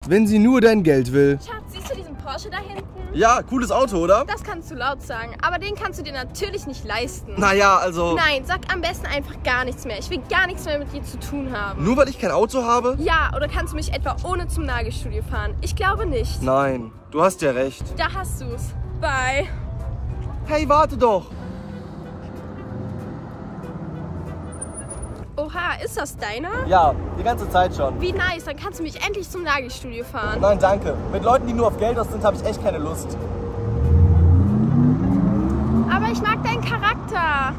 wenn sie nur dein Geld will. Schatz, siehst du diesen Porsche da hinten? Ja, cooles Auto, oder? Das kannst du laut sagen, aber den kannst du dir natürlich nicht leisten. Naja, also... Nein, sag am besten einfach gar nichts mehr. Ich will gar nichts mehr mit dir zu tun haben. Nur weil ich kein Auto habe? Ja, oder kannst du mich etwa ohne zum Nagelstudio fahren? Ich glaube nicht. Nein, du hast ja recht. Da hast du's. Bye. Hey, warte doch. Oha, ist das deiner? Ja, die ganze Zeit schon. Wie nice, dann kannst du mich endlich zum Nagelstudio fahren. Nein, danke. Mit Leuten, die nur auf Geld aus sind, habe ich echt keine Lust. Aber ich mag deinen Charakter.